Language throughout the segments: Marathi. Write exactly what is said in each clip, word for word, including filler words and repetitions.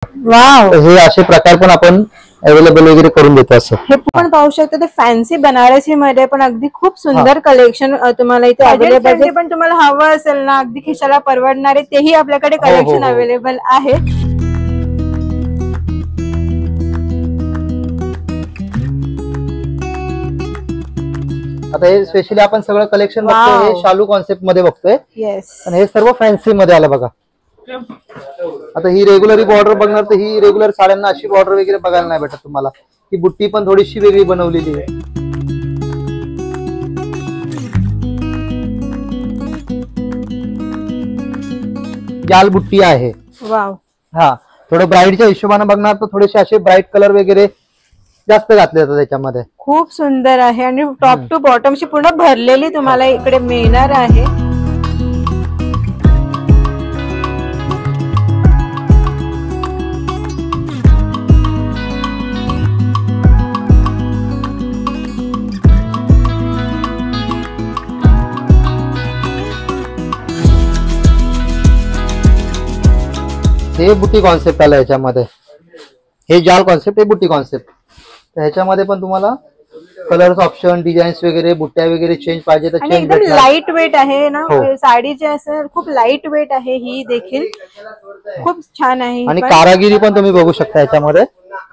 वाव, हे असे प्रकार पण आपण अवेलेबल वगैरे करून देतो. असं हे पण पाहू शकता ते फॅन्सी बनारसी मध्ये पण अगदी खूप सुंदर कलेक्शन तुम्हाला इथे अवेलेबल. पण तुम्हाला हवं असेल ना अगदी खिशाला परवडणारे तेही आपल्याकडे कलेक्शन अवेलेबल आहे. आता हे स्पेशली आपण सगळं कलेक्शन बघतोय हे शालू कॉन्सेप्ट मध्ये बघतोय. येस, आणि हे सर्व फॅन्सी मध्ये आलं बघा. आता ही रेग्युलर बॉर्डर बघणार तर ही रेग्युलर साड्यांना अशी बॉर्डर वगैरे बघायला नाही भेटत तुम्हाला. ही बुट्टी पण थोडीशी वेगळी बनवलेली आहे. जाल बुट्टी आहे. वाव, हा, थोडं ब्राईडच्या हिशोबाने बघणार तर थोडेसे असे ब्राईट कलर वगैरे जास्त घातले जातात त्याच्यामध्ये. खूप सुंदर आहे आणि टॉप टू बॉटम ची पूर्ण भरलेली तुम्हाला इकडे मिळणार आहे. हे बुट्टी कॉन्सेप्ट आला याच्यामध्ये. हे जाल कॉन्सेप्ट, हे बुट्टी कॉन्सेप्ट. तर ह्याच्यामध्ये पण तुम्हाला कलर्स ऑप्शन, डिझाईन्स वगैरे, बुट्ट्या वगैरे चेंज पाहिजे तर चेंज. एकदम लाईट वेट आहे ना साडीचे, असं खूप लाईट वेट आहे. ही देखील खूप छान आहे. आणि कारागिरी पण तुम्ही बघू शकता याच्यामध्ये.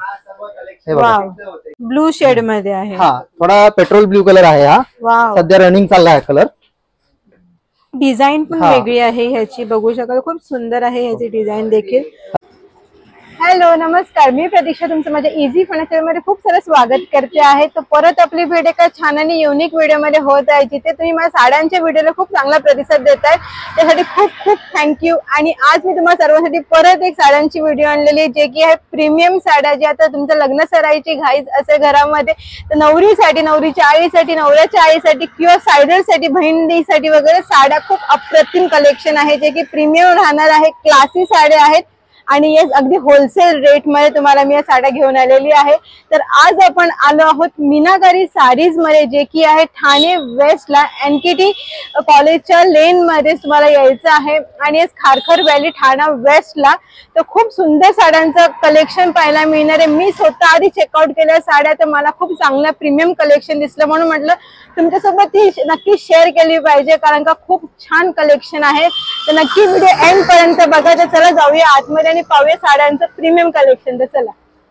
ब्लू शेड मध्ये आहे. हा, थोडा पेट्रोल ब्लू कलर आहे हा. सध्या रनिंग चालला आहे कलर. डिझाईन पण वेगळी आहे ह्याची, बघू शकाल. खूप सुंदर आहे ह्याची डिझाईन देखील. हॅलो, नमस्कार, मी प्रतीक्षा तुमचं माझ्या इझी फर्निचर मध्ये खूप सारं स्वागत करते आहे. तर परत आपली भेट एका छान आणि युनिक व्हिडिओ मध्ये होत आहे, जिथे तुम्ही माझ्या साड्यांच्या व्हिडिओला खूप चांगला प्रतिसाद देताय. त्यासाठी खूप खूप थँक्यू. आणि आज मी तुम्हाला सर्वांसाठी परत एक साड्यांची व्हिडिओ आणलेली आहे, जे की आहे प्रीमियम साड्या, ज्या आता तुमच्या लग्न सराईची घाईच असेल घरामध्ये तर नवरीसाठी, नवरीच्या आईसाठी, नवऱ्याच्या आईसाठी किंवा सायडरसाठी, बहिणीसाठी वगैरे साड्या खूप अप्रतिम कलेक्शन आहे, जे की प्रीमियम राहणार आहे. क्लासी साड्या आहेत आणि येस, अगदी होलसेल रेट मध्ये तुम्हाला मी या साड्या घेऊन आलेली आहे. तर आज आपण आलो आहोत मीनाकारी साडीज मध्ये, जे की आहे ठाणे वेस्टला एनकेटी कॉलेजच्या लेन मध्ये तुम्हाला यायचं आहे. आणि येस, खारखर व्हॅली ठाणा वेस्टला. तर खूप सुंदर साड्यांचं कलेक्शन पाहायला मिळणार आहे. मी स्वतः आधी चेकआउट केल्या साड्या, तर मला खूप चांगलं प्रीमियम कलेक्शन दिसलं, म्हणून म्हटलं तुमच्यासोबत ती नक्की शेअर केली पाहिजे, कारण का खूप छान कलेक्शन आहे. तर नक्की व्हिडिओ एंड पर्यंत बघा. तर चला जाऊया आतमध्ये आणि पाहूया साड्यांचं प्रीमियम कलेक्शन. तर चला,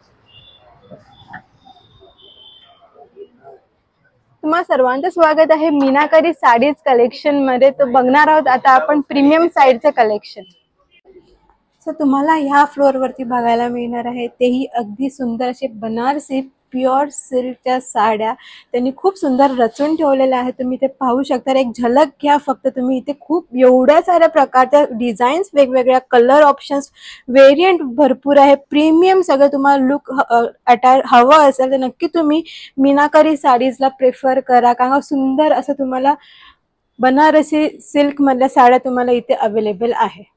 तुम्हा सर्वांचं स्वागत आहे मीनाकारी साडीज कलेक्शन मध्ये. तर बघणार आहोत आता आपण प्रीमियम साईडचं कलेक्शन. सो तुम्हाला ह्या फ्लोअर वरती बघायला मिळणार आहे तेही अगदी सुंदर असे बनारसी प्युअर सिल्कच्या साड्या त्यांनी खूप सुंदर रचून ठेवलेल्या आहेत. तुम्ही इथे पाहू शकता. एक झलक घ्या फक्त तुम्ही. इथे खूप एवढ्या साऱ्या प्रकारच्या डिझाईन्स, वेगवेगळ्या कलर ऑप्शन्स, व्हेरियंट भरपूर आहे. प्रीमियम सगळं तुम्हाला लुक अटायर हवं असेल तर नक्की तुम्ही मीनाकारी साडीजला प्रेफर करा, कारण सुंदर असं तुम्हाला बनारसी सिल्क मधल्या साड्या तुम्हाला इथे अवेलेबल आहे.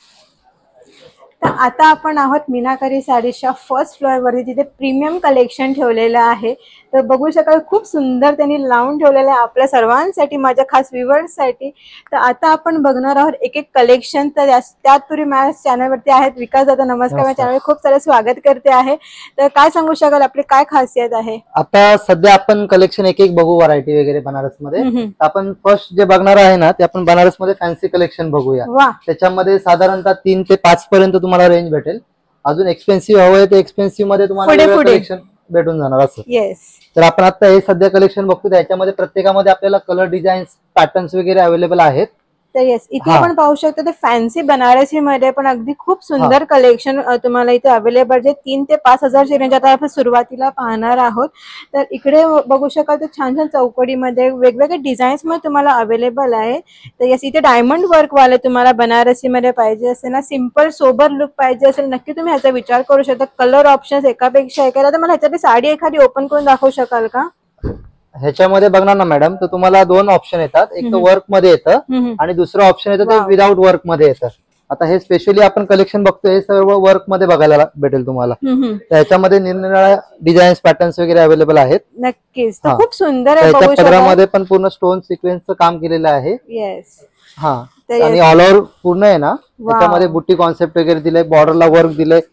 तर आता आपण आहोत मीनाकारी साडीच्या फर्स्ट फ्लोअर वरती, जिथे प्रीमियम कलेक्शन ठेवलेलं आहे. तर बघू शकाल खूप सुंदर त्यांनी लावून ठेवलेलं आहे आपल्या सर्वांसाठी, माझ्या खास व्ह्युअर्ससाठी. तर आता आपण बघणार आहोत एक एक कलेक्शन. तर त्यात पूर्वी माझ्या चॅनलवरती आहेत विकास दादा. नमस्कार, माझ्या चॅनलवर खूप सारं स्वागत करते आहे. तर काय सांगू शकाल, आपली काय खासियत आहे? आता सध्या आपण कलेक्शन एक एक बघू, व्हरायटी वगैरे बनारस मध्ये. आपण फर्स्ट जे बघणार आहे ना ते आपण बनारस मध्ये फॅन्सी कलेक्शन बघूया. त्याच्यामध्ये साधारणतः तीन ते पाच पर्यंत तुम्हाला रेंज भेटेल. अजून एक्सपेन्सिव्ह हवं आहे ते एक्सपेन्सिव्ह मध्ये तुम्हाला कलेक्शन भेटून जाणार असं. येस, तर आपण आता हे सध्या कलेक्शन बघतो, त्याच्यामध्ये प्रत्येकामध्ये आपल्याला कलर, डिझाईन्स, पॅटर्न्स वगैरे अवेलेबल आहेत. तर येस, इथे आपण पाहू शकतो ते फॅन्सी बनारसी मध्ये पण अगदी खूप सुंदर कलेक्शन तुम्हाला इथे अवेलेबल, जे तीन ते पाच हजारची रेंज आता आपण सुरुवातीला पाहणार आहोत. तर इकडे बघू शकाल तर छान छान चौकडी वेगवेगळे डिझाईन्स मध्ये तुम्हाला अवेलेबल आहे. तर येस, इथे डायमंड वर्क वाले तुम्हाला बनारसी मध्ये पाहिजे असेल ना, सिंपल सोबर लुक पाहिजे असेल, नक्की तुम्ही ह्याचा विचार करू शकता. कलर ऑप्शन्स एकापेक्षा एक. तर मला ह्याच्यातली साडी एखादी ओपन करून दाखवू शकाल का? ह्याच्यामध्ये बघणार ना मॅडम, तर तुम्हाला दोन ऑप्शन येतात. एक तर वर्क मध्ये येतं आणि दुसरं ऑप्शन येतं ते विदाउट वर्क मध्ये येतं. आता हे स्पेशली आपण कलेक्शन बघतोय हे सर्व वर्क मध्ये बघायला भेटेल तुम्हाला. तर ह्याच्यामध्ये निरनिराळ्या डिझाईन्स, पॅटर्न्स वगैरे अवेलेबल आहेत. नक्कीच, खूप सुंदर आहे. त्याच्या पदरामध्ये पण पूर्ण स्टोन सिक्वेन्सचं काम केलेलं आहे. येस, हा, आणि ऑल ओव्हर पूर्ण आहे ना, त्याच्यामध्ये बुट्टी कॉन्सेप्ट वगैरे दिलंय, बॉर्डरला वर्क दिलंय,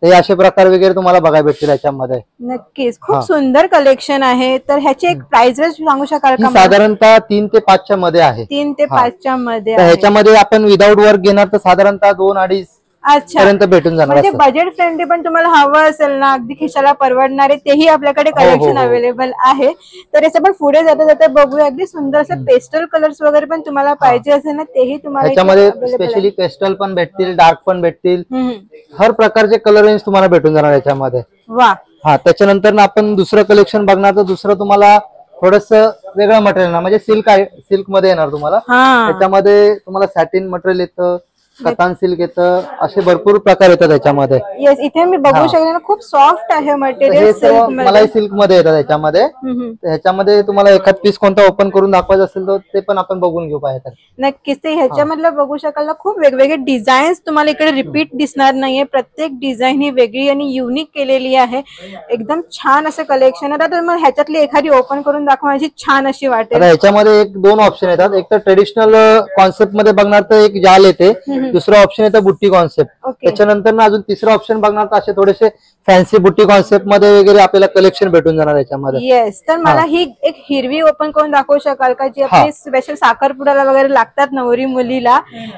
हे असे प्रकार वगैरे तुम्हाला बघायला भेटतील याच्यामध्ये. नक्कीच खूप सुंदर कलेक्शन आहे. तर ह्याची एक प्राइस रेंज सांगू शकाल का? साधारणतः तीन ते पाचच्या मध्ये आहे. तीन ते पाचच्या मध्ये. ह्याच्यामध्ये आपण विदाऊट वर्क घेणार तर साधारणतः दोन अडीच पर्यंत भेटून जाणार. म्हणजे बजेट फ्रेंडली पण तुम्हाला हवं असेल ना, अगदी खिशाला परवडणारे, तेही आपल्याकडे कलेक्शन अवेलेबल आहे. तर याचं पण पुढे जाता जाता बघूया. अगदी सुंदर असं पेस्टल कलर्स वगैरे पण तुम्हाला पाहिजे असेल ना, तेही तुम्हाला याच्यामध्ये स्पेशली पेस्टल पण भेटतील, डार्क पण भेटतील, हर प्रकारचे कलर रेंज तुम्हाला भेटून जाणार याच्यामध्ये. वा. हा, त्याच्यानंतर आपण दुसरं कलेक्शन बघणार तर दुसरं तुम्हाला थोडस वेगळं मटेरियल ना, म्हणजे सिल्क आहे, सिल्क मध्ये येणार तुम्हाला. त्याच्यामध्ये तुम्हाला सॅटिन मटेरियल येतं, कतान सिल्क येतं, असे भरपूर प्रकार येतात त्याच्यामध्ये. येस, इथे मी बघू शकते ना, खूप सॉफ्ट आहे मटेरियल. मला सिल्क मध्ये येतात त्याच्यामध्ये. ह्याच्यामध्ये तुम्हाला एखाद पीस कोणता ओपन करून दाखवायचं असेल तर ते पण आपण बघून घेऊ पाहिजे. नक्कीच. ते ह्याच्यामधलं बघू शकाल ना, खूप वेगवेगळे डिझाईन्स तुम्हाला इकडे रिपीट दिसणार नाहीये. प्रत्येक डिझाईन ही वेगळी आणि युनिक केलेली आहे. एकदम छान असं कलेक्शन आहे. आता तुम्हाला ह्याच्यातली एखादी ओपन करून दाखवायची छान अशी वाटेल. ह्याच्यामध्ये एक दोन ऑप्शन येतात. एक तर ट्रेडिशनल कॉन्सेप्ट मध्ये बघणार तर एक जाल येते, दुसरा ऑप्शन येतं बुट्टी कॉन्सेप्ट. त्याच्यानंतर ना अजून तिसरा ऑप्शन बघणार तर असे थोडेसे फॅन्सी बुट्टी कॉन्सेप्ट मध्ये वगैरे आपल्याला कलेक्शन भेटून जाणार याच्यामध्ये. येस. तर मला ही एक हिरवी ओपन करून दाखवू शकाल का, जी आपली स्पेशल साखरपुड्याला वगैरे लागतात नवरी मुलीला?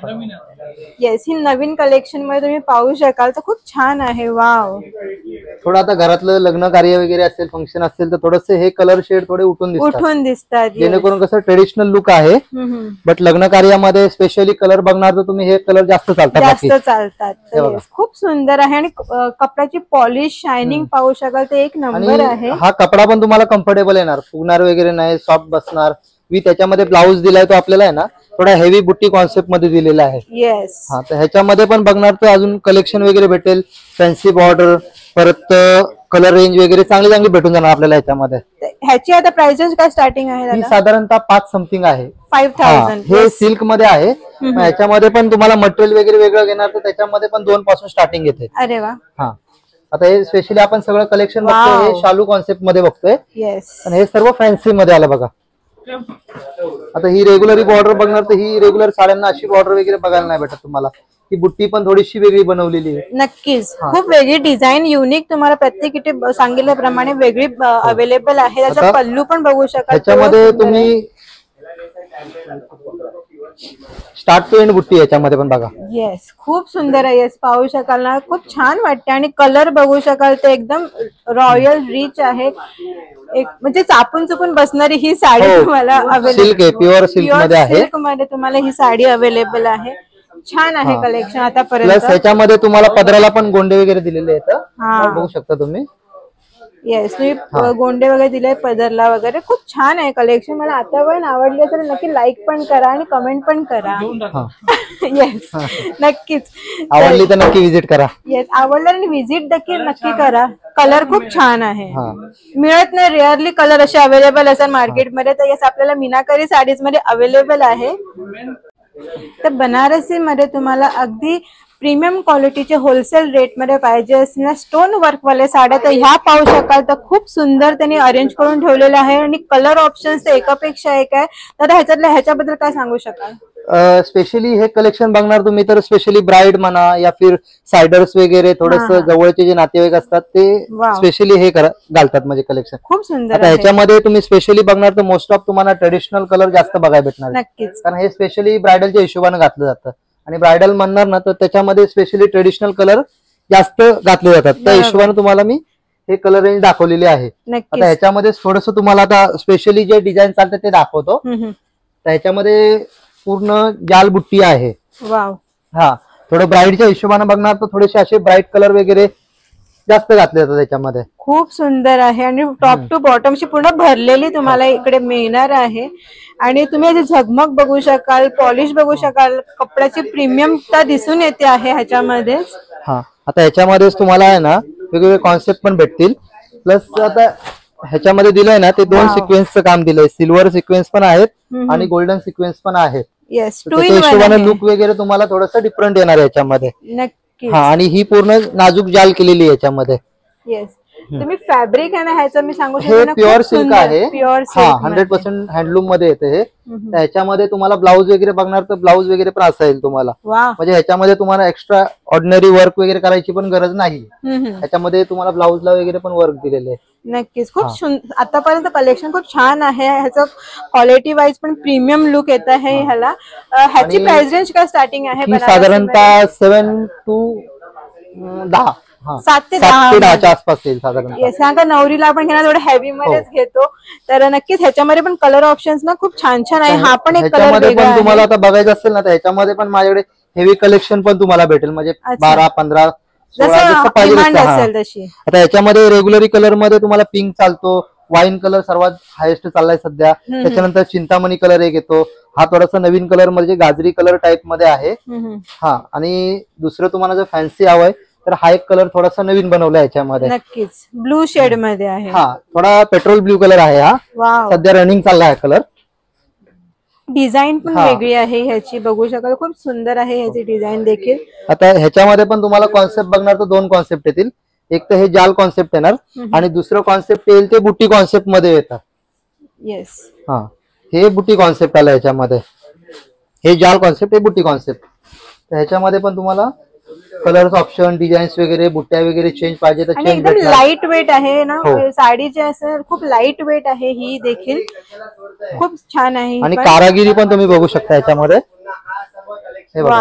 येस, ही नवीन कलेक्शन मध्ये तुम्ही पाहू शकाल. तर खूप छान आहे. वाव. थोडं आता घरातलं लग्न कार्य वगैरे असेल, फंक्शन असेल तर थोडस हे कलर शेड थोडे उठून दिसतात उठून दिसतात जेणेकरून कसं ट्रेडिशनल लुक आहे. बट लग्न कार्यामध्ये स्पेशली कलर बघणार तर तुम्ही हे कलर जास्त चालतात. जास्त चालतात. खूप सुंदर आहे. आणि कपड्याची पॉलिश, शायनिंग पाहू शकाल, ते एक नंबर आहे. हा कपडा पण तुम्हाला कम्फर्टेबल येणार, फुगणार वगैरे नाही, सॉफ्ट बसणार. विथ त्याच्यामध्ये ब्लाऊज दिलाय तो आपल्याला आहे ना थोडा हेवी बुट्टी कॉन्सेप्ट मध्ये दिलेला आहे. येस. हा, तर ह्याच्यामध्ये पण बघणार तर अजून कलेक्शन वगैरे भेटेल, फॅन्सी बॉर्डर, परत कलर रेंज वगैरे चांगली चांगली भेटून जाणार आपल्याला ह्याच्यामध्ये. ह्याची आता प्राइसेस काय स्टार्टिंग आहे? साधारणतः पाच समथिंग आहे. Five thousand. हे सिल्क मध्ये आहे. ह्याच्यामध्ये पण तुम्हाला मटेरियल वगैरे वेगळं घेणार तर त्याच्यामध्ये पण दोन पासून स्टार्टिंग येते. अरे वा. हा, आता हे स्पेशली आपण सगळं कलेक्शन बघतोय हे शालू कॉन्सेप्ट मध्ये बघतोय. येस. आणि हे सर्व फॅन्सी मध्ये आलं बघा. आता ही रेग्युलर बॉर्डर बघणार तर ही रेग्युलर साड्यांना अशी बॉर्डर वगैरे बघायला नाही भेटत तुम्हाला. ही बुट्टी पण थोडीशी वेगळी बनवलेली आहे. नक्कीच. खूप वेगळी डिझाईन, युनिक तुम्हाला प्रत्येक इथे सांगितल्याप्रमाणे वेगळी अवेलेबल आहे. त्याचा पल्लू पण बघू शकाल. त्याच्यामध्ये तुम्ही स्टार्ट टू एंड बुट्टी याच्यामध्ये पण बघा. येस, खूप सुंदर आहे. येस, पाहू शकाल ना, खूप छान वाटते. आणि कलर बघू शकाल ते एकदम रॉयल रिच आहे. एक म्हणजे चापून चुकून बसणारी ही साडी तुम्हाला सिल्क आहे, प्युअर सिल्क मध्ये आहे. सिल्क मध्ये तुम्हाला ही साडी अवेलेबल आहे. छान आहे कलेक्शन आतापर्यंत. प्लस ह्याच्यामध्ये तुम्हाला पदराला पण गोंडे वगैरे दिलेले आहेत, बघू शकता तुम्ही. येस, तुम्ही गोंडे वगैरे दिले पदरला वगैरे. खूप छान आहे कलेक्शन. मला आता पण आवडली तर नक्की लाईक पण करा आणि कमेंट पण करा. येस, नक्कीच. आवडली तर नक्की विजिट करा. येस, आवडलं आणि विजिट देखील नक्की करा. कलर खूप छान आहे. मिळत नाही, रेअरली कलर असे अवेलेबल असतात मार्केटमध्ये. तर येस, आपल्याला मीनाकारी साडीज मध्ये अवेलेबल आहे. तर बनारसी मध्ये तुम्हाला अगदी प्रीमियम क्वालिटीचे होलसेल रेट मध्ये पाहिजे असतील स्टोन वर्क वाले साड्या तर ह्या पाहू शकाल. तर खूप सुंदर त्यांनी अरेंज करून ठेवलेलं आहे. आणि कलर ऑप्शन्स एकापेक्षा एक आहे. तर ह्याच्यातल्या ह्याच्याबद्दल काय सांगू शकाल? स्पेशली हे कलेक्शन बघणार तुम्ही तर स्पेशली ब्राईड म्हणा या फिर सायडर्स वगैरे थोडस जवळचे जे नातेवाईक असतात ते स्पेशली हे घालतात म्हणजे कलेक्शन. खूप सुंदर. आता ह्याच्यामध्ये तुम्ही स्पेशली बघणार तर मोस्ट ऑफ तुम्हाला ट्रेडिशनल कलर जास्त बघायला भेटणार. नक्कीच. कारण हे स्पेशली ब्रायडलच्या हिशोबाने घातलं जातं. आणि ब्रायडल म्हणणार ना तर त्याच्यामध्ये स्पेशली ट्रेडिशनल कलर जास्त घातले जातात. त्या हिशोबाने तुम्हाला मी हे कलर रेंज दाखवलेली आहे. आता ह्याच्यामध्ये थोडस तुम्हाला आता स्पेशली जे डिझाईन चालतं ते दाखवतो. तर ह्याच्यामध्ये पूर्ण जाल बुट्टी आहे. वाव. हा, थोडं ब्राईडच्या हिशोबाने बघणार तर थोडेसे असे ब्राईट कलर वगैरे जास्त घातले जातात त्याच्यामध्ये. खूप सुंदर आहे. आणि टॉप टू बॉटमची पूर्ण भरलेली तुम्हाला इकडे मिळणार आहे. आणि तुम्ही याची झगमग बघू शकाल, पॉलिश बघू शकाल, कपड्याची प्रीमियमता दिसून येते आहे ह्याच्यामध्ये. हा, आता ह्याच्यामध्येच तुम्हाला आहे ना वेगवेगळे कॉन्सेप्ट पण भेटतील. प्लस आता ह्याच्यामध्ये दिलंय ना ते दोन सिक्वेन्सचं काम दिलंय. सिल्वर सिक्वेन्स पण आहेत आणि गोल्डन सिक्वेन्स पण आहेत. येस, हिशोबाने लुक वगैरे तुम्हाला थोडंसं डिफरंट येणार याच्यामध्ये. नक्की. हा, आणि ही पूर्ण नाजूक जाल केलेली याच्यामध्ये. येस, तुम्ही फॅब्रिक आहे ना ह्याचं मी सांगू हे प्युअर सिल्क आहे, प्युअर हा हंड्रेड पर्सेंट हँडलूम मध्ये येते हे. ह्याच्यामध्ये तुम्हाला ब्लाऊज वगैरे बघणार तर ब्लाऊज वगैरे पण असं येईल तुम्हाला, म्हणजे ह्याच्यामध्ये तुम्हाला एक्स्ट्रा ऑर्डिनरी वर्क वगैरे करायची पण गरज नाही. ह्याच्यामध्ये तुम्हाला ब्लाऊजला वगैरे पण वर्क दिलेले आहे. नक्कीच खूप सुंदर आतापर्यंत कलेक्शन खूप छान आहे. ह्याचं क्वालिटी वाईज पण प्रीमियम लुक येत आहे ह्याला. ह्याची प्राइस रेंज काय स्टार्टिंग आहे? साधारणतः सेवन टू दहा सात ते दहाच्या आसपास येईल साधारण. सांगा नवरीला आपण घेणार थोडं हेवी मध्येच घेतो तर नक्कीच ह्याच्यामध्ये पण कलर ऑप्शन्स ना खूप छान छान आहे. हा पण एक कलर पण तुम्हाला आता बघायचं असेल ना तर ह्याच्यामध्ये पण माझ्याकडे हेवी कलेक्शन पण तुम्हाला भेटेल, म्हणजे बारा पंधरा तशी. आता याच्यामध्ये रेग्युलरी कलर मध्ये तुम्हाला पिंक चालतो, वाईन कलर सर्वात हायेस्ट चाललाय सध्या. त्याच्यानंतर चिंतामणी कलर एक येतो, हा थोडासा नवीन कलर म्हणजे गाजरी कलर टाइप मध्ये आहे. हा आणि दुसरं तुम्हाला जर फॅन्सी हवंय तर हा एक कलर थोडासा नवीन बनवला याच्यामध्ये. नक्कीच ब्लू शेड मध्ये आहे. हा थोडा पेट्रोल ब्लू कलर आहे हा, सध्या रनिंग चालला आहे कलर. डिझाईन पण वेगळी आहे ह्याची, बघू शकाल खूप सुंदर आहे ह्याची डिझाईन देखील. आता ह्याच्यामध्ये पण तुम्हाला कॉन्सेप्ट बघणार तर दोन कॉन्सेप्ट येतील. एक तर हे जाल कॉन्सेप्ट येणार आणि दुसरं कॉन्सेप्ट येईल ते बुटी कॉन्सेप्ट मध्ये येतात. येस, हा हे बुटी कॉन्सेप्ट आलं ह्याच्यामध्ये. हे जाल कॉन्सेप्ट, हे बुटी कॉन्सेप्ट. तर ह्याच्यामध्ये पण तुम्हाला कलर्स ऑप्शन, डिझाईन्स वगैरे, बुट्ट्या वगैरे चेंज पाहिजे तर चेंज. एकदम लाईट वेट आहे ना साडी जे असेल, खूप लाईट वेट आहे ही देखील, खूप छान आहे. आणि कारागिरी पण तुम्ही बघू शकता याच्यामध्ये. हे बघा,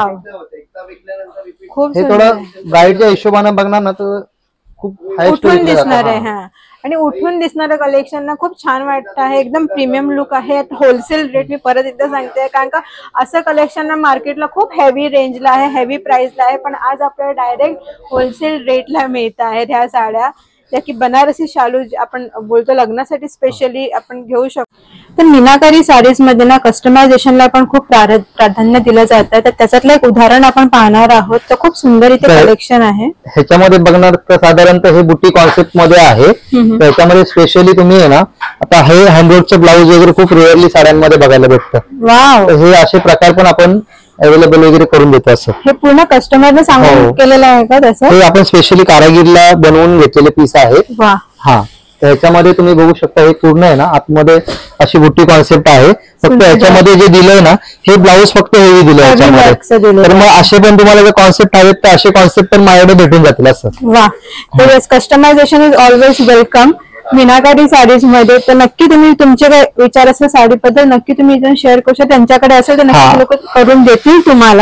खूप हे थोडं ब्राईडच्या हिशोबाने बघणार ना तर खूप उठून दिसणार आहे. हा आणि उठून दिसणारं कलेक्शन ना खूप छान वाटत आहे. एकदम प्रीमियम लुक आहे. होलसेल रेट मी परत एकदा सांगते, कारण का असं कलेक्शन ना मार्केटला खूप हेवी रेंजला आहे, हेवी प्राइसला आहे, पण आज आपल्याला डायरेक्ट होलसेल रेटला मिळत आहेत ह्या साड्या. त्या की बनारसी शालू आपण बोलतो लग्नासाठी स्पेशली आपण घेऊ शकतो. तर मीनाकारी साडीज मध्ये ना कस्टमायझेशनला पण खूप प्राधान्य दिलं जातं. तर त्याच्यातलं एक उदाहरण आपण पाहणार आहोत. तर खूप सुंदर इथे कलेक्शन आहे. ह्याच्यामध्ये बघणार तर साधारणतः हे बुटी कॉन्सेप्ट मध्ये आहे. त्याच्यामध्ये स्पेशली तुम्ही आहे ना आता हे हँडवर्कचे ब्लाऊज वगैरे खूप रेअरली साड्यांमध्ये बघायला भेटतं. वाव, हे असे प्रकार पण आपण अवेलेबल वगैरे करून देतो. असं हे पूर्ण कस्टमरने सांगून केलेलं आहे का? तसं हे आपण स्पेशली कारागिरीला बनवून घेतलेले पीस आहेत. हा तर ह्याच्यामध्ये तुम्ही बघू शकता हे पूर्ण आहे ना आतमध्ये अशी बुट्टी कॉन्सेप्ट आहे. फक्त याच्यामध्ये जे दिलंय ना हे ब्लाऊज फक्त हेवी दिलं याच्यामध्ये. तर मग असे पण तुम्हाला जर कॉन्सेप्ट हवेत तर असे कॉन्सेप्ट पण माझ्याकडे भेटून जातील. असं वा, तर customization is always welcome Meenakari sarees मध्ये. तर नक्की तुम्ही तुमचे काय विचार असेल साडीबद्दल नक्की तुम्ही इथून शेअर करू शकता. त्यांच्याकडे असेल तर नक्की लोक करून देतील तुम्हाला.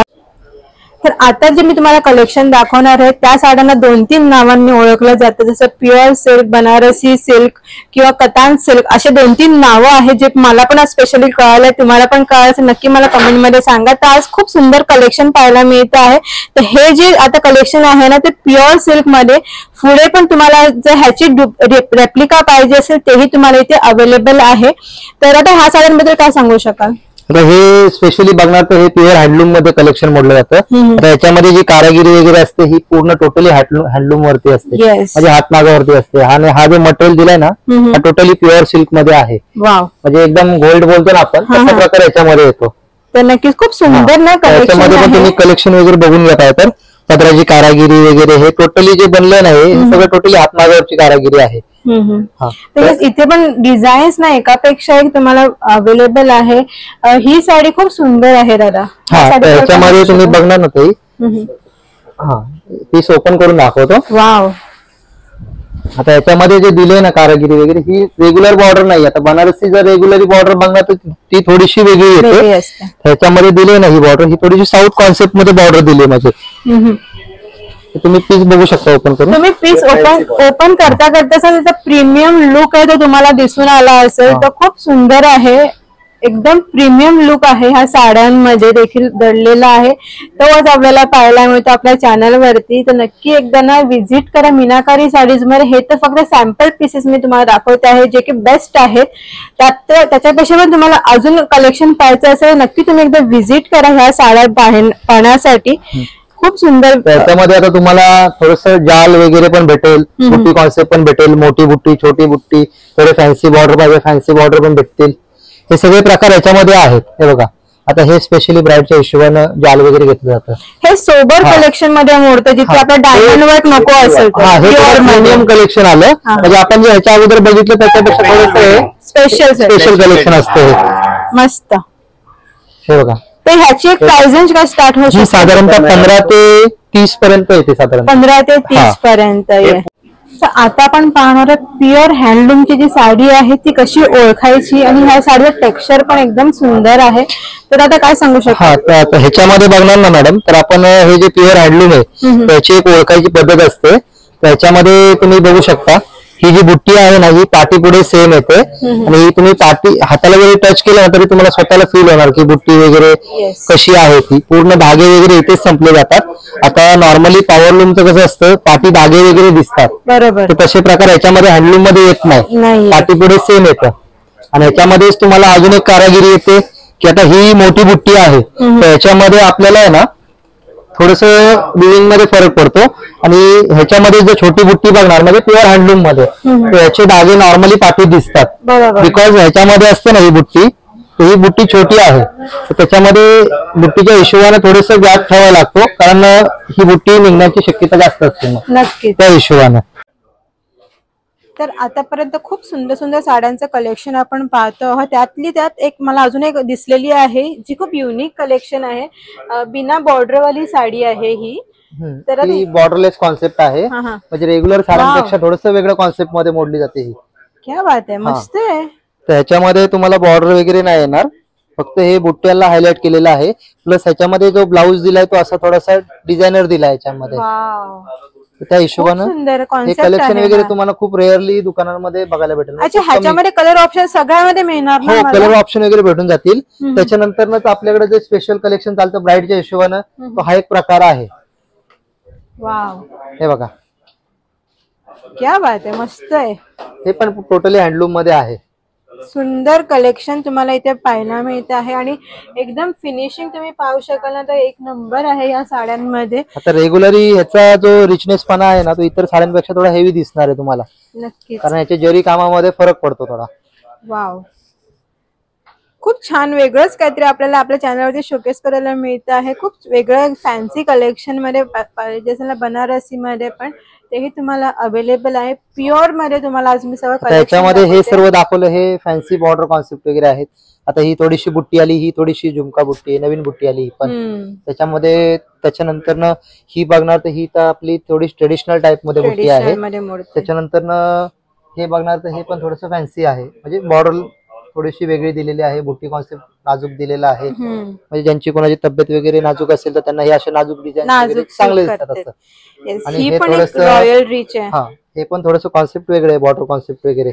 तर आता जे मी तुम्हाला कलेक्शन दाखवणार आहे त्या साड्यांना दोन तीन नावांनी ओळखलं जातं, जसं प्युअर सिल्क, बनारसी सिल्क किंवा कतान सिल्क, असे दोन तीन नावं आहेत जे मला पण स्पेशली कळालंय. तुम्हाला पण कळायचं नक्की मला कमेंट मध्ये सांगा. तर आज खूप सुंदर कलेक्शन पाहायला मिळतं आहे. तर हे जे आता कलेक्शन आहे ना ते प्युअर सिल्क मध्ये. पुढे पण तुम्हाला जर ह्याची रेप्लिका पाहिजे असेल तेही तुम्हाला इथे अवेलेबल आहे. तर आता ह्या साड्यांबद्दल काय सांगू शकाल? आता हे स्पेशली बघणार तर हे प्युअर हँडलूम मध्ये कलेक्शन म्हटलं जातं. आता याच्यामध्ये जी कारागिरी वगैरे असते ही पूर्ण टोटली हँडलूम वरती असते, म्हणजे हातमागावरती असते. आणि हा जो मटेरियल दिलाय ना हा टोटली प्युअर सिल्क मध्ये आहे. म्हणजे एकदम गोल्ड बोलतो ना आपण तसा प्रकार याच्यामध्ये येतो. तर नक्कीच खूप सुंदर ना त्याच्यामध्ये पण तुम्ही कलेक्शन वगैरे बघून घेताय. तर पदराची कारागिरी वगैरे हे टोटली जे बनलंय ना हे सगळं टोटली हातमागावरची कारागिरी आहे. इथे पण डिझाईन्स ना एकापेक्षा एक तुम्हाला अवेलेबल आहे. ही साडी खूप सुंदर आहे दादा. त्याच्यामध्ये तुम्ही बघणार ना ताई, हा पीस ओपन करून दाखवतो. वाव, आता याच्यामध्ये जे दिले ना कारागिरी वगैरे ही रेग्युलर बॉर्डर नाही. आता बनारसी जर रेग्युलरी बॉर्डर बघणार तर ती थोडीशी वेगळी येते. ह्याच्यामध्ये दिले ना ही बॉर्डर ही थोडीशी साऊथ कॉन्सेप्ट मध्ये बॉर्डर दिली. म्हणजे तुम्ही पीस बघू शकता ओपन करून. तुम्ही पीस ओपन ओपन करता करता त्याचा प्रीमियम लुक आहे तो तुम्हाला दिसून आला असेल. तर खूप सुंदर आहे, एकदम प्रीमियम लुक आहे. ह्या साड्यांमध्ये देखील दडलेला आहे. तोच आपल्याला पाहायला मिळतो आपल्या चॅनल वरती. तर नक्की एकदा ना व्हिजिट करा मीनाकारी साडीज मध्ये. हे तर फक्त सॅम्पल पीसेस मी तुम्हाला दाखवते आहे जे की बेस्ट आहेत. त्यात त्याच्यापेक्षा पण तुम्हाला अजून कलेक्शन पाहायचं असेल नक्की तुम्ही एकदा व्हिजिट करा ह्या साड्या पाहण्यासाठी. खूप सुंदर. त्याच्यामध्ये आता तुम्हाला थोडस जाल वगैरे पण भेटेल, बुट्टी कॉन्सेप्ट पण भेटेल, मोठी बुट्टी, छोटी बुट्टी, थोडे फॅन्सी बॉर्डर पाहिजे फॅन्सी बॉर्डर पण भेटतील. हे सगळे प्रकार याच्यामध्ये आहेत. हे बघा आता हे स्पेशली ब्राईडच्या हिशोबानं जाल वगैरे घेतलं जातं. हे सोबर कलेक्शन मध्ये मोडतं जिथे आपला डायमंड वर्क नको असेल. प्रीमियम कलेक्शन आलं म्हणजे आपण जे ह्याच्या अगोदर बघितलं त्याच्यापेक्षा थोडंसं स्पेशल स्पेशल कलेक्शन असतं. मस्त. हे बघा तर ह्याची एक प्राइस रेंज काय स्टार्ट होते? साधारणतः पंधरा ते तीस पर्यंत येते. साधारण पंधरा ते तीस पर्यंत. तर आता आपण पाहणार आहोत प्युअर हँडलूमची जी साडी आहे ती कशी ओळखायची आणि ह्या साडीचं टेक्स्चर पण एकदम सुंदर आहे. तर आता काय सांगू शकता? हा, तर ह्याच्यामध्ये बघणार ना मॅडम, तर आपण हे जे प्युअर हँडलूम आहे त्याची एक ओळखायची पद्धत असते. त्याच्यामध्ये तुम्ही बघू शकता ही जी बुट्टी आहे ना ही पाठी पुढे सेम येते आणि तुम्ही पाठी हाताला वगैरे टच केलं ना तरी तुम्हाला स्वतःला फील होणार की बुट्टी वगैरे कशी आहे ती. पूर्ण धागे वगैरे इथेच संपले जातात. आता नॉर्मली पॉवर लूमचं कसं असतं पाठी धागे वगैरे दिसतात, बरोबर, तर तसे प्रकार ह्याच्यामध्ये हँडलूम मध्ये येत नाही. पाठी पुढे सेम येतं आणि ह्याच्यामध्येच तुम्हाला अजून एक कारागिरी येते की आता ही मोठी बुट्टी आहे तर ह्याच्यामध्ये आपल्याला आहे ना थोडस बिलिंग मध्ये फरक पडतो आणि ह्याच्यामध्ये जर छोटी बुट्टी बघणार म्हणजे प्युअर हँडलूम मध्ये तर ह्याचे डागे नॉर्मली पाठीत दिसतात. बिकॉज ह्याच्यामध्ये असते ना ही बुट्टी, तर ही बुट्टी छोटी आहे तर त्याच्यामध्ये बुट्टीच्या हिशोबाने थोडस गॅप ठेवावा लागतो कारण ही बुट्टी निघण्याची शक्यता जास्त असते नक्की त्या हिशोबाने. तर आतापर्यंत खूप सुंदर सुंदर साड्यांचं कलेक्शन आपण पाहतो आहोत. त्यातली त्यात एक मला अजून एक दिसलेली आहे जी खूप युनिक कलेक्शन आहे. बिना बॉर्डर वाली साडी आहे ही. तर ही बॉर्डरलेस कॉन्सेप्ट आहे म्हणजे रेग्युलर साड्यांपेक्षा थोडस वेगळ्या कॉन्सेप्ट मध्ये मोडली जाते ही. क्या बात आहे, मस्त आहे. तर ह्याच्यामध्ये तुम्हाला बॉर्डर वगैरे नाही येणार, फक्त हे बुट्ट्याला हायलाइट केलेलं आहे. प्लस ह्याच्यामध्ये जो ब्लाऊज दिलाय तो असा थोडासा डिझायनर दिलाय ह्याच्यामध्ये. त्या हिशोबानं हे कलेक्शन वगैरे तुम्हाला खूप रेअरली दुकानांमध्ये बघायला भेटेल. अच्छा, ह्याच्यामध्ये कलर ऑप्शन सगळ्यामध्ये मिळणार ना? हो, कलर ऑप्शन वगैरे भेटून जातील. त्याच्यानंतर आपल्याकडे जे स्पेशल कलेक्शन चालतं ब्राईडच्या हिशोबानं तो हा एक प्रकार आहे. वाव, हे बघा, क्या बात आहे, मस्त आहे. हे पण टोटली हँडलूम मध्ये आहे. सुंदर कलेक्शन तुम्हाला इथे पाहायला मिळते आहे आणि एकदम फिनिशिंग तुम्ही पाहू शकाल ना तर एक नंबर आहे या साड्यांमध्ये. आता रेग्युलरी ह्याचा जो रिचनेस पणा आहे ना तो इतर साड्यांपेक्षा थोडा हेवी दिसणार आहे तुम्हाला. नक्कीच, कारण याच्या जरी कामामध्ये फरक पडतो थोडा. वाव, खूप छान वेगळंच काहीतरी आपल्याला आपल्या चॅनलवरती शोकेस करायला मिळतं आहे. खूप वेगळं फॅन्सी कलेक्शन मध्ये पाहिजे बनारसी मध्ये पण तेही तुम्हाला अवेलेबल आहे. प्युअर मध्ये तुम्हाला आज मी सगळं त्याच्यामध्ये हे सर्व दाखवलं. हे फॅन्सी बॉर्डर कॉन्सेप्ट वगैरे आहेत. आता ही थोडीशी बुट्टी आली, ही थोडीशी झुमका बुट्टी, नवीन बुट्टी आली पण त्याच्यामध्ये. त्याच्यानंतर ही बघणार तर ही तर आपली थोडी ट्रेडिशनल टाइप मध्ये बुट्टी आहे. त्याच्यानंतर हे बघणार तर हे पण थोडंसं फॅन्सी आहे म्हणजे बॉर्डर थोडीशी वेगळी दिलेली आहे. बुट्टी कॉन्सेप्ट नाजूक दिलेला आहे म्हणजे ज्यांची कोणाची तब्येत वगैरे नाजूक असेल तर त्यांना हे असे नाजूक डिझाईन चांगले दिसतात असं. आणि हे थोडंसं रॉयल रिच आहे. हा, हे पण थोडंसं कॉन्सेप्ट वेगळे आहे, बॉर्डर कॉन्सेप्ट वगैरे.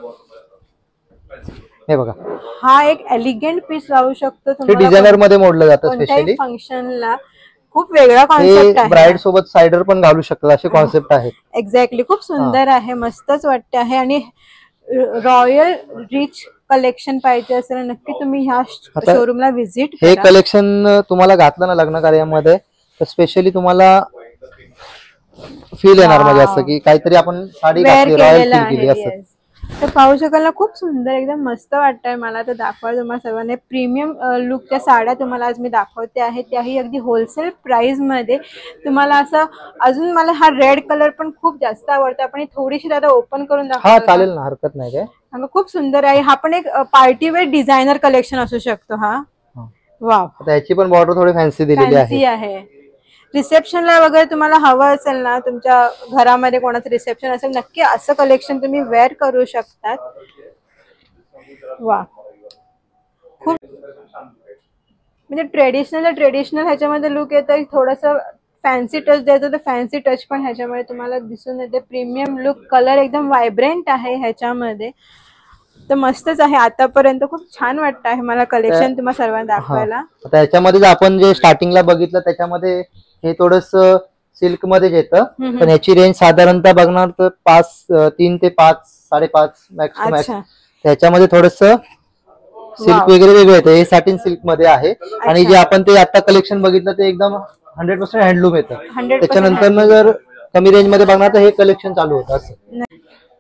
हे बघा, हा एक एलिगंट पीस राहू शकतो. हे डिझायनर मध्ये मोडलं जातं स्पेशली फंक्शनला. खूप वेगळा कॉन्सेप्ट आहे. ब्राइड सोबत सायडर पण घालू शकतात असे कॉन्सेप्ट आहेत. एक्झॅक्टली, खूप सुंदर आहे, मस्तच वाटते आहे. आणि रॉयल रिच कलेक्शन पाहिजे असेल नक्की तुम्ही ह्या शोरूमला व्हिजिट करा. हे कलेक्शन तुम्हाला घातलं ना लग्न कार्यामध्ये तर स्पेशली तुम्हाला फील येणार म्हणजे असं की काहीतरी आपण साडी घातली, रॉयल फील केली असं. तर पाहू शकाल ना, खूप सुंदर एकदम मस्त वाटतंय मला तर दाखवायला तुम्हाला सर्वांना. प्रीमियम लुकच्या साड्या तुम्हाला आज मी दाखवते आहे, त्याही अगदी होलसेल प्राइस मध्ये तुम्हाला. असं अजून मला हा रेड कलर पण खूप जास्त आवडतो. आपण थोडीशी दादा ओपन करून दाखवू? हा, चालेल ना, हरकत नाही काय. खूप सुंदर आहे. हा पण एक पार्टी वेअर डिझायनर कलेक्शन असू शकतो हा. वाव, त्याची पण बॉर्डर थोडी फॅन्सी दिलेली आहे. रिसेप्शनला वगैरे तुम्हाला हवं असेल ना, तुमच्या घरामध्ये कोणाचं रिसेप्शन असेल नक्की असं कलेक्शन तुम्ही वेअर करू शकतात. वा, खूप म्हणजे ट्रेडिशनल ट्रेडिशनल ह्याच्यामध्ये लुक येतं. थोडंसं फॅन्सी टच द्यायचं तर फॅन्सी टच पण ह्याच्यामध्ये तुम्हाला दिसून येते. प्रीमियम लुक, कलर एकदम व्हायब्रंट आहे ह्याच्यामध्ये. तर मस्तच आहे. आतापर्यंत खूप छान वाटतं आहे मला कलेक्शन तुम्हाला सर्वांना दाखवायला. आता ह्याच्यामध्ये आपण जे स्टार्टिंगला बघितलं त्याच्यामध्ये हे थोडस सिल्क मध्ये येतं पण ह्याची रेंज साधारणतः बघणार तर पाच तीन ते पाच साडेपाच मॅक्स टू मॅक्स. त्याच्यामध्ये थोडस सिल्क वगैरे वेगळं येतं. हे सॅटिन सिल्क मध्ये आहे आणि जे आपण ते आता कलेक्शन बघितलं ते एकदम हंड्रेड पर्सेंट हँडलूम येतं. त्याच्यानंतर जर कमी रेंज मध्ये बघणार तर हे कलेक्शन चालू होतं असं.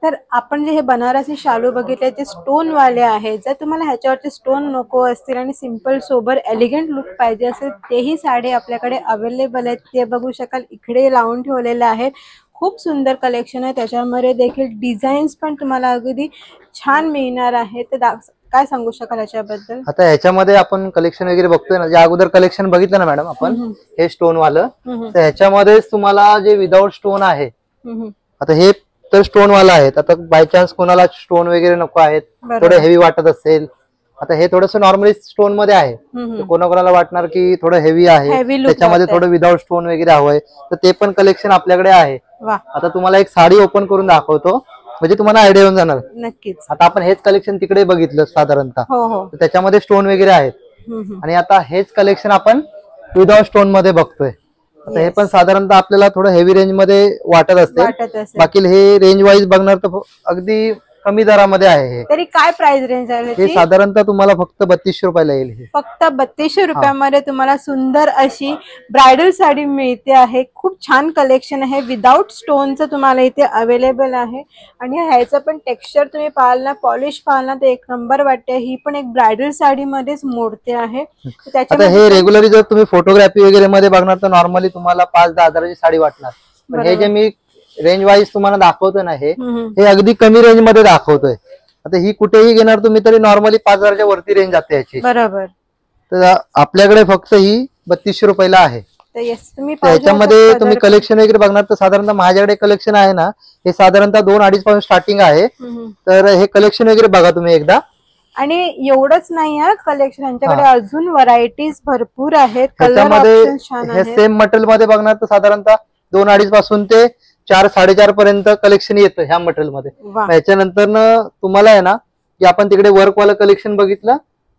तर आपण जे हे बनारसी शालू बघितले ते स्टोन वाले आहेत, जर तुम्हाला ह्याच्यावरचे स्टोन नको असतील आणि सिंपल सोबर एलिगंट लुक पाहिजे असेल तेही साडी आपल्याकडे अवेलेबल आहेत. ते बघू शकाल इकडे लावून ठेवलेले आहेत. खूप सुंदर कलेक्शन आहे, त्याच्यामध्ये देखील डिझाईन्स पण तुम्हाला अगदी छान मिळणार आहे. तर काय सांगू शकाल याच्याबद्दल? आता ह्याच्यामध्ये आपण कलेक्शन वगैरे बघतोय ना, जे अगोदर कलेक्शन बघितलं ना मॅडम आपण, हे स्टोन वालं, तर ह्याच्यामध्येच तुम्हाला जे विदाउट स्टोन आहे, आता हे तर स्टोन वाला आहेत. आता बाय चान्स कोणाला स्टोन वगैरे नको आहेत, थोडं हेवी वाटत असेल, आता हे थोडंसं नॉर्मली स्टोन मध्ये आहे, कोणाकोणाला वाटणार की थोडं हेवी आहे, त्याच्यामध्ये थोडं विदाउट स्टोन वगैरे हवंय, तर ते पण कलेक्शन आपल्याकडे आहे. आता तुम्हाला एक साडी ओपन करून दाखवतो, म्हणजे तुम्हाला आयडिया येऊन जाणार. नक्कीच. आता आपण हेच कलेक्शन तिकडे बघितलं साधारणतः, त्याच्यामध्ये स्टोन वगैरे आहेत, आणि आता हेच कलेक्शन आपण विदाउट स्टोन मध्ये बघतोय. आता हे पण साधारणतः आपल्याला थोडं हेवी रेंज मध्ये वाटत असते, बाकी हे रेंज वाईज बघणार तर अगदी कमी दरामध्ये आहे. तरी काय प्राइस रेंज आहे? हे साधारणतः तुम्हाला फक्त बत्तीसशे रुपयाला येईल. फक्त बत्तीसशे रुपयामध्ये तुम्हाला सुंदर अशी ब्रायडल साडी मिळते आहे. खूप छान कलेक्शन आहे, विदाउट स्टोनचं तुम्हाला इथे अवेलेबल आहे. आणि ह्याचं पण टेक्स्चर तुम्ही पाहाल ना, पॉलिश पाहाल ना, तर एक नंबर वाटते. ही पण एक ब्रायडल साडी मध्येच मोडते आहे. आता हे रेग्युलरली जर तुम्ही फोटोग्राफी वगैरे मध्ये बघणार तर नॉर्मली तुम्हाला पाच दहा हजाराची साडी वाटणार, पण हे जे मी रेंज वाईज तुम्हाला दाखवतोय ना, हे हे अगदी कमी रेंज मध्ये दाखवतोय. आता ही कुठेही घेणार तुम्ही तरी नॉर्मली पाच हजारच्या वरती रेंज जाते याची. बरोबर. तर आपल्याकडे फक्त ही बत्तीसशे रुपयाला आहे. त्याच्यामध्ये तुम्ही कलेक्शन वगैरे बघणार तर साधारणतः माझ्याकडे कलेक्शन आहे ना, हे साधारणतः दोन अडीच पासून स्टार्टिंग आहे. तर हे कलेक्शन वगैरे बघा तुम्ही एकदा. आणि एवढंच नाही आहे कलेक्शन, यांच्याकडे अजून व्हरायटीज भरपूर आहेत. त्याच्यामध्ये हे सेम मटेरियल मध्ये बघणार तर साधारणतः दोन अडीच पासून ते चार साडेचार पर्यंत कलेक्शन येतं ह्या मटेरियल मध्ये. त्याच्यानंतर तुम्हाला आहे ना, की आपण तिकडे वर्क वाला कलेक्शन बघितलं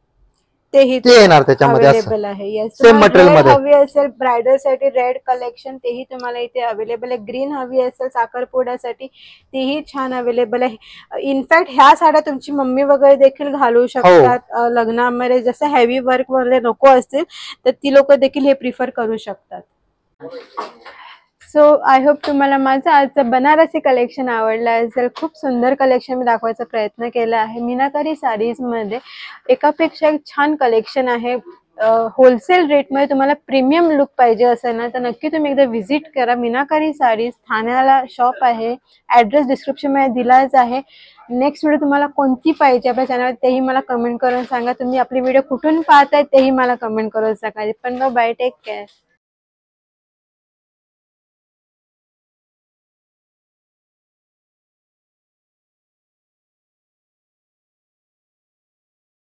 तेही ते येणार त्याच्यामध्ये अवेलेबल आहे. सेम मटेरियल मध्ये हवी असेल ब्रायडल साठी रेड कलेक्शन तेही तुम्हाला इथे अवेलेबल आहे. ग्रीन हवी असेल साखरपुड्यासाठी तेही छान अवेलेबल आहे. इनफॅक्ट ह्या साड्या तुमची मम्मी वगैरे देखील घालू शकतात लग्नामध्ये. जसं हेवी वर्क वगैरे नको असतील तर ती लोक देखील हे प्रिफर करू शकतात. सो आय होप तुम्हाला माझं आजचं बनारसी कलेक्शन आवडलं असेल. खूप सुंदर कलेक्शन मी दाखवायचा प्रयत्न केला आहे. मीनाकारी साडीजमध्ये एकापेक्षा एक छान कलेक्शन आहे. होलसेल रेटमध्ये तुम्हाला प्रीमियम लुक पाहिजे असेल ना, तर नक्की तुम्ही एकदा व्हिजिट करा. मीनाकारी साडीज ठाण्याला शॉप आहे. ॲड्रेस डिस्क्रिप्शनमध्ये दिलाच आहे. नेक्स्ट व्हिडिओ तुम्हाला कोणती पाहिजे आपल्या चॅनलवर तेही मला कमेंट करून सांगा. तुम्ही आपली व्हिडिओ कुठून पाहताय तेही मला कमेंट करून सांगा. पण बाय, टेक केअर.